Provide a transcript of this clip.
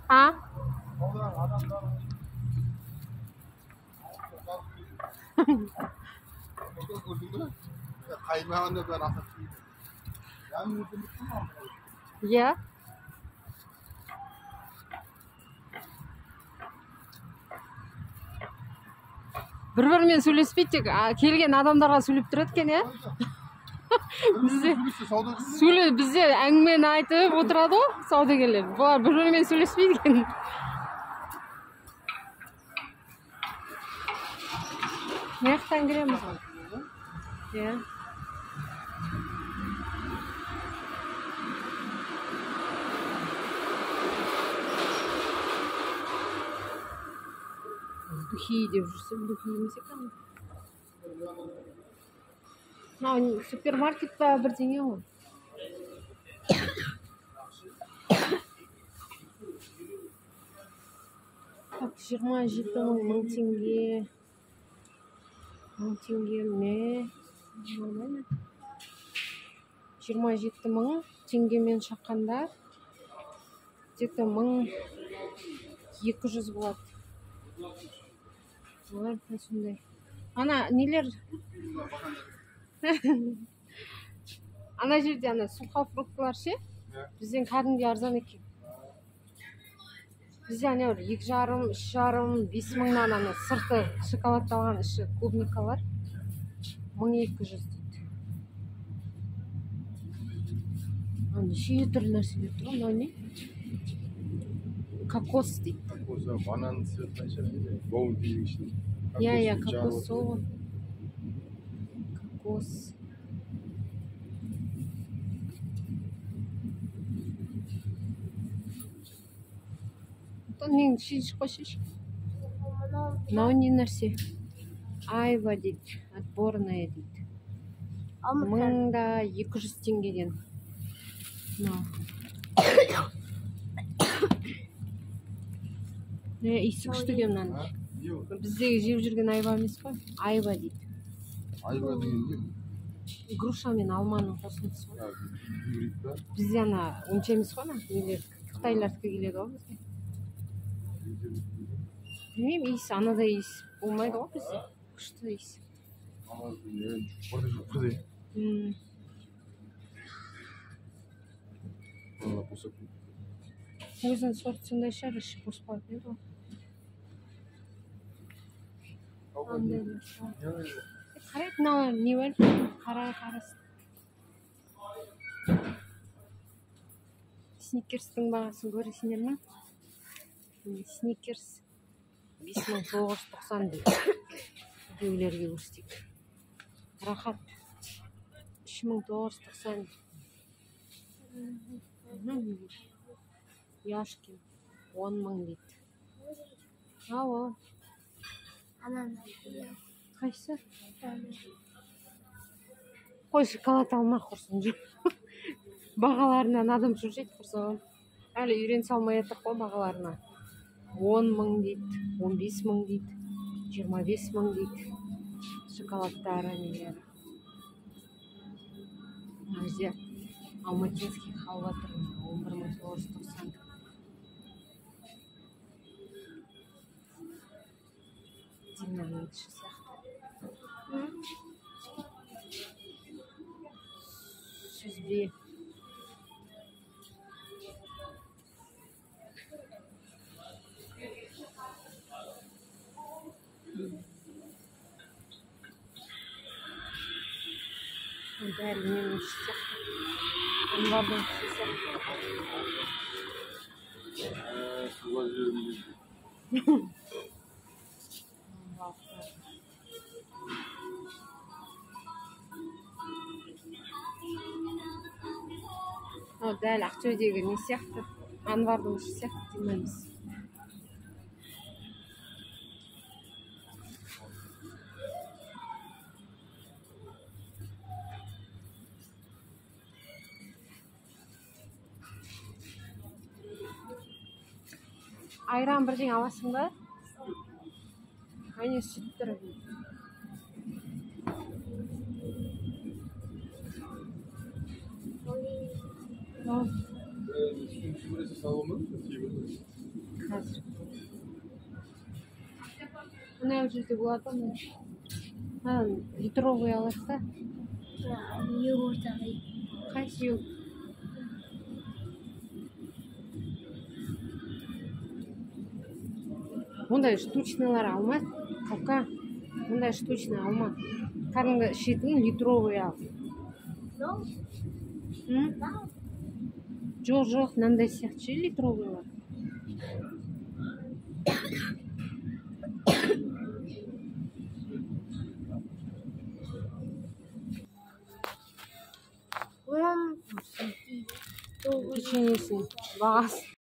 А? Иә. Бір-бірімен сөйлеспейді, тек келген адамдарға сөйлеп тұрады екен, иә? Бізде әңгімені айтып отырады ғой, саудагерлер. Бұлар бір-бірімен сөйлеспейді екен. Ne yaptan girelim bakalım. Ya. Духи деп жүрсем, духи емес екен. Мынау супермаркетта бірдеңе ғой. Так, 27.000 теңге. 1000 теңге ме? 27.000 теңгемен шаққанда где-то 1200 болады. Олар сондай. Ана нелер? Ана жерде ана сухофруктылар ше? Бізден кәдімгі арзан екен. Бізде ана 2,5, 3,5, 5.000-нан ана сырты шоколадталған іші клубникалар 1200 дейді. Неше түрлі нәрселер тұр, мынау не? Кокос дейді. Кокос, банан цветной шарапнелер. Боун деймін ішінде. Иә, кокос сол. Кокос. Мен шешіп қойшыш. Мынау не нәрсе? Айва дейді, отборная дейді. 1200 теңгеден. Иісі күшті екен мынаны. Біздегі жеп жүрген айва емес қой? Айва дейді. Айва деген не? Груша мен алманың қосындысы ғой. Бізде ана онша емес қой ана? Қытайлардікі келеді ғой бізге. Білмеймін, иісі анадай иіс болмайды ғой бізде. Күшті иіс. Өзінің сорт сондай шығар, іші қоспалатын еді ғой. Қарайды, мынау не бар? Қарасын. Сникерстің бағасын көресіңдер ме? Сникерс 5990 дейді. Біреулерге көрсетейік. Рахат 3990. Яшкин 10.000 дейді. Ау. Қайсы? Қой, шоколад алмақ құрсын жеп. Бағаларынан адам жүрсейді құрсын. Әлі үйрен салмай атық қой бағаларына. 10.000 дейді, 15.000 дейді, 25.000 дейді. Шоколадтары нелері. Әзе алматинский халва тұр, 11.990. Диманың іші сияқты. Сүзбе. Дәл менің іші сияқты. Анвардың іші сияқты. Суға жүрмейді. Дәл Ақтөбедегі не сияқты? Анвардың іші сияқты демейміз. Айран бірден аласың ба? Айне сүт тұр. Sütün süpüresi salonun mu? қазір. Мына жерде болады ма? Литровый аласыз да? Йогуртовый. Қайсы йогурт? Мұндай штучныйлар алма. Қалқа. Мұндай штучный алма. Кәдімгі ішетін литровый ал. Жоқ, мынандай сияқты ше литровыйлар. Печеньесін бағасы